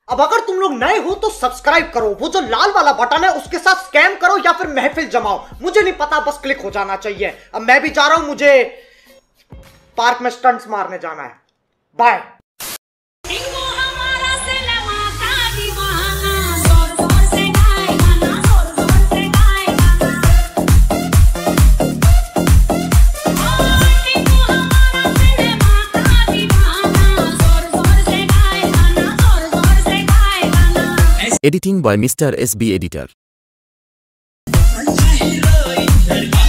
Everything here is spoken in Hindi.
अब अगर तुम लोग नए हो तो सब्सक्राइब करो, वो जो लाल वाला बटन है उसके साथ स्कैम करो या फिर महफिल जमाओ, मुझे नहीं पता, बस क्लिक हो जाना चाहिए। अब मैं भी जा रहा हूं, मुझे पार्क में स्टंट्स मारने जाना है। Bye. Editing by Mr. SB Editor.